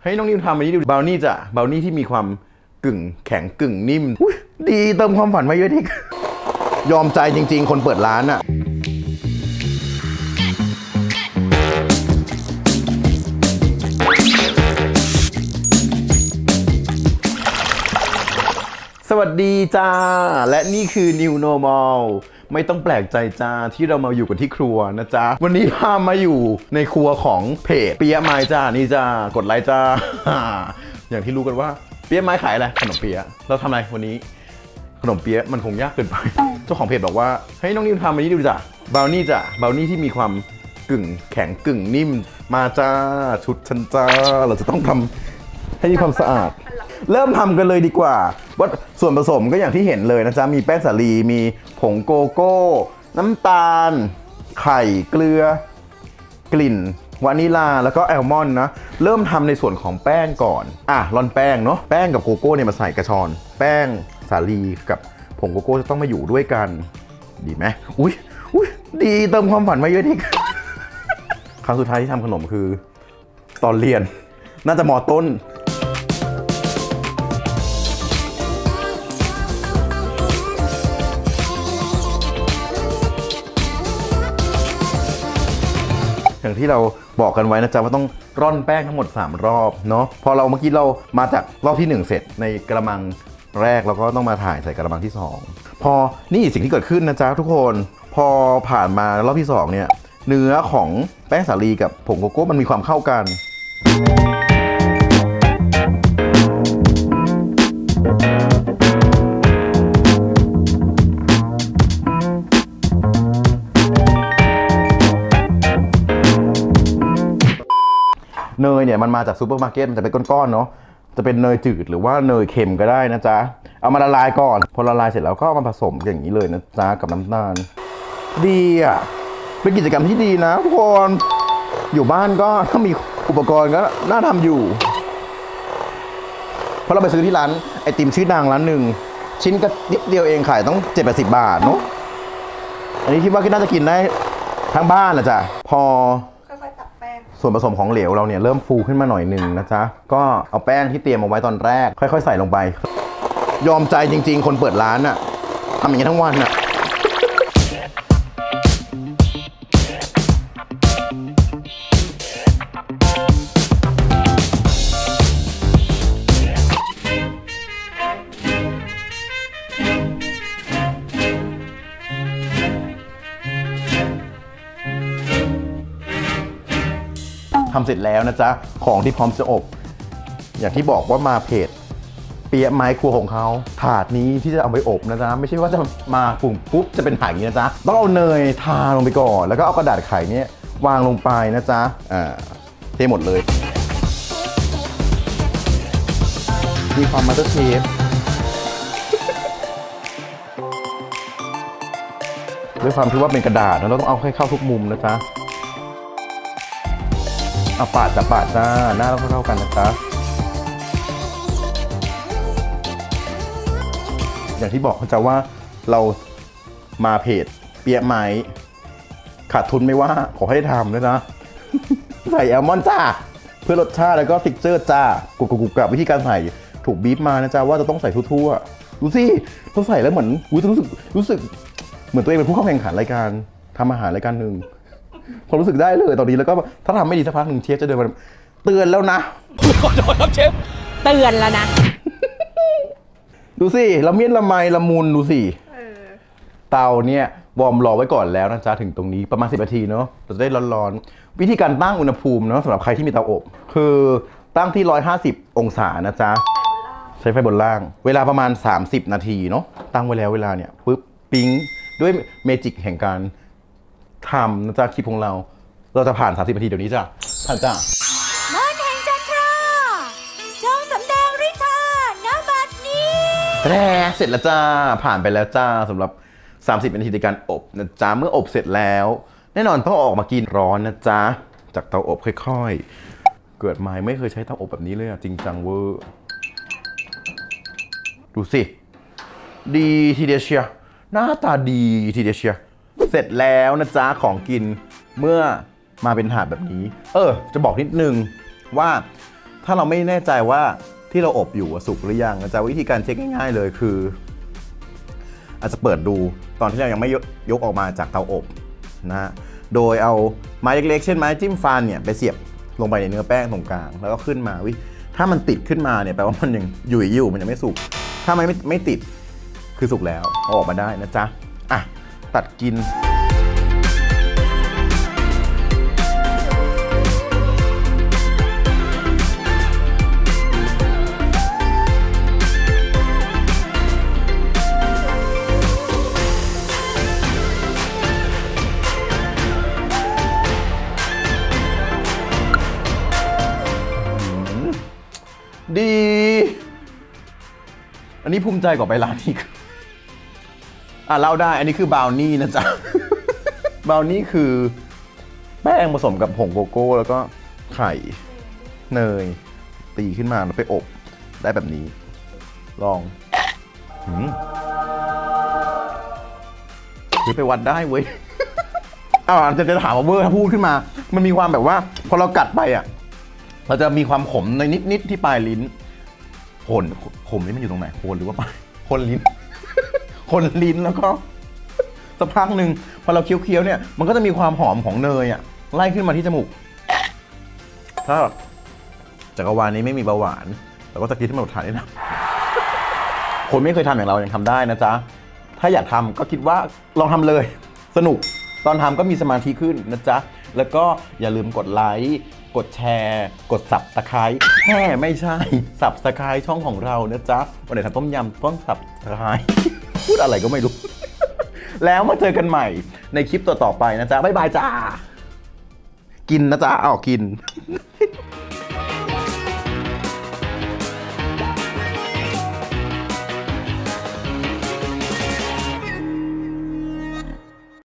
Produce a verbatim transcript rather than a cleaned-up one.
ให้น้องนิวทำอันนี้ดูบราวนี่จ้ะบราวนี่ที่มีความกึ่งแข็งกึ่งนิ่มดีเติมความฝันมาเยอะที่ยอมใจจริงๆคนเปิดร้านอะสวัสดีจ้าและนี่คือ New Normal ไม่ต้องแปลกใจจ้าที่เรามาอยู่กันที่ครัวนะจ๊ะวันนี้พามาอยู่ในครัวของเพจเปี๊ยะไม้จ้านี่จ้ากดไลค์จ้า อย่างที่รู้กันว่าเปี๊ยะไม้ขายอะไรขนมเปี๊ยะเราทำอะไรวันนี้ขนมเปี๊ยะมันคงยากเกินไป เจ้าของเพจบอกว่าให้น้องนิวทำอันนี้ดูจ้ะบราวนี่จ้ะบราวนี่ที่มีความกึ่งแข็งกึ่งนิ่มมาจ้าชุดชันจ้าเราจะต้องทำให้มีความสะอาดเริ่มทำกันเลยดีกว่าว่าส่วนผสมก็อย่างที่เห็นเลยนะจ๊ะมีแป้งสาลีมีผงโกโก้น้ำตาลไข่เกลือกลิ่นวานิลาแล้วก็แอลมอนด์นะเริ่มทำในส่วนของแป้งก่อนอ่ะร่อนแป้งเนาะแป้งกับโกโก้เนี่ยมาใส่กระชอนแป้งสาลีกับผงโกโก้จะต้องมาอยู่ด้วยกันดีไหมอุ้ยอุ้ยดีเติมความฝันมาเยอะที่ครั้งสุดท้ายที่ทำขนมคือตอนเรียนน่าจะมอต้นอย่างที่เราบอกกันไว้นะจ๊ะว่าต้องร่อนแป้งทั้งหมดสามรอบเนาะพอเราเมื่อกี้เรามาจากรอบที่หนึ่งเสร็จในกระมังแรกเราก็ต้องมาถ่ายใส่กระมังที่สองพอนี่สิ่งที่เกิดขึ้นนะจ๊ะทุกคนพอผ่านมารอบที่สองเนี่ยเนื้อของแป้งสาลีกับผงโกโก้มันมีความเข้ากันเนยเนี่ยมันมาจากซูเปอร์มาร์เก็ตมันจะเป็นก้อนๆเนาะจะเป็นเนยจืดหรือว่าเนยเค็มก็ได้นะจ๊ะเอามาละลายก่อนพอละลายเสร็จแล้วก็มาผสมอย่างนี้เลยนะจ๊ะกับน้ำตาลดีอ่ะเป็นกิจกรรมที่ดีนะทุกคนอยู่บ้านก็ถ้ามีอุปกรณ์ก็น่าทำอยู่เพราะเราไปซื้อที่ร้านไอติมชื่อดังร้านหนึ่งชิ้นก็นิดเดียวเองขายต้องเจ็ดแปดสิบบาทเนาะอันนี้คิดว่าก็น่าจะกินได้ทั้งบ้านแหละจ้ะพอส่วนผสมของเหลวเราเนี่ยเริ่มฟูขึ้นมาหน่อยหนึ่งนะจ๊ะก็เอาแป้งที่เตรียมเอาไว้ตอนแรกค่อยๆใส่ลงไปยอมใจจริงๆคนเปิดร้านอะทำอย่างนี้ทั้งวันอะทำเสร็จแล้วนะจ๊ะของที่พร้อมจะอบอย่างที่บอกว่ามาเพจเปี๊ยะไม้ครัวของเขาถาดนี้ที่จะเอาไปอบนะจ๊ะไม่ใช่ว่าจะมาปุ่มปุ๊บจะเป็นถาดอย่างนี้นะจ๊ะต้องเอาเนยทาลงไปก่อนแล้วก็เอากระดาษไขเนี่ยวางลงไปนะจ๊ะอ่าเทหมดเลยมีความมาสเตอร์เชฟด้วยความที่ว่าเป็นกระดาษเราต้องเอาให้เข้าทุกมุมนะจ๊ะเอาปาดจะปาดจ้าหน้าเราเท่ากันนะจ๊ะอย่างที่บอกเขาจะว่าเรามาเพจเปี๊ยะไม้ขาดทุนไม่ว่าขอให้ได้ทำด้วยนะ ใส่แอลมอนด์จ้าเพื่อรสชาติแล้วก็ฟิกเจอร์จ้ากุกกุกกับวิธีการใส่ถูกบีบมานะจ๊ะว่าจะต้องใส่ทั่วๆดูสิเราใส่แล้วเหมือนรู้สึกรู้สึกเหมือนตัวเองเป็นผู้เข้าแข่งขันรายการทำอาหารรายการหนึ่งผมรู้สึกได้เลยตอนนี้แล้วก็ถ้าทำไม่ดีสักพักหนึ่งเชฟจะเดินมาเตือนแล้วนะขอโทษครับเชฟเตือนแล้วนะดูสิละเมียดละไมละมุนดูสิเตาเนี่ยวอร์มรอไว้ก่อนแล้วนะจ๊ะถึงตรงนี้ประมาณสิบนาทีเนาะเราจะได้ร้อนๆวิธีการตั้งอุณหภูมิเนาะสำหรับใครที่มีเตาอบคือตั้งที่หนึ่งร้อยห้าสิบองศานะจ๊ะใช้ไฟบนล่างเวลาประมาณสามสิบนาทีเนาะตั้งไว้แล้วเวลาเนี่ยปุ๊บปิ๊งด้วยเมจิกแห่งการทำนะจ๊ะคลิปของเราเราจะผ่านสามสิบนาทีเดี๋ยวนี้จ้ะผ่านจ้ะมาแข่งจันทราจงสำแดงฤทธาณบัดนี้แร่เสร็จแล้วจ้าผ่านไปแล้วจ้าสำหรับสามสิบนาทีในการอบนะจ๊ะเมื่ออบเสร็จแล้วแน่นอนต้องออกมากินร้อนนะจ๊ะจากเตาอบค่อยๆเกิดมาไม่เคยใช้เตาอบแบบนี้เลยอะจริงจังเวอร์ดูสิดีทีเดียวเชียหน้าตาดีทีเดียวเชียเสร็จแล้วนะจ๊ะของกินเมื่อมาเป็นถาดแบบนี้เออจะบอกนิดนึงว่าถ้าเราไม่แน่ใจว่าที่เราอบอยู่สุกหรือยังนะจ๊ะวิธีการเช็คง่ายๆเลยคืออาจจะเปิดดูตอนที่เรายังไม่ยกออกมาจากเตาอบนะฮะโดยเอาไม้เล็กๆเช่นไม้จิ้มฟันเนี่ยไปเสียบลงไปในเนื้อแป้งตรงกลางแล้วก็ขึ้นมาวิถ้ามันติดขึ้นมาเนี่ยแปลว่ามันยังอยู่อยู่มันยังไม่สุกถ้ามันไม่ไม่ติดคือสุกแล้วเอาออกมาได้นะจ๊ะอ่ะตัดกินดีอันนี้ภูมิใจกว่าไปร้านอีกอ่ะเล่าได้อันนี้คือบราวนี่นะจ๊ะ บราวนี่คือแป้งผสมกับผงโกโก้แล้วก็ไข่เนยตีขึ้นมาแล้วไปอบได้แบบนี้ลองหืมคือไปวัดได้เว้ย อ้าวจะจะถามว่าเวอร์ถ้าพูดขึ้นมามันมีความแบบว่าพอเรากัดไปอ่ะเราจะมีความขมในนิดๆที่ปลายลิ้นโคนขมนี่มันอยู่ตรงไหนโคนหรือว่าปลายโคนลิ้น โคนลิ้นแล้วก็สักพักหนึ่งพอเราเคี้ยวๆเนี่ยมันก็จะมีความหอมของเนยอ่ะไล่ขึ้นมาที่จมูกถ้าจักรวาลนี้ไม่มีเบาหวานเราก็จะกินที่มันทานได้นะ คนไม่เคยทำอย่างเรายังทำได้นะจ๊ะถ้าอยากทำก็คิดว่าลองทำเลยสนุกตอนทำก็มีสมาธิขึ้นนะจ๊ะแล้วก็อย่าลืมกดไลค์กดแชร์กดสับตะไคร้แค่ไม่ใช่สับตะไคร้ช่องของเรานะจ๊ะวันไหนทำต้มยำต้องสับตะไคร้ พูดอะไรก็ไม่รู้ แล้วมาเจอกันใหม่ในคลิปต่อๆไปนะจ๊ะบ๊ายบายจ้ากินนะจ๊ะอ้าวกิน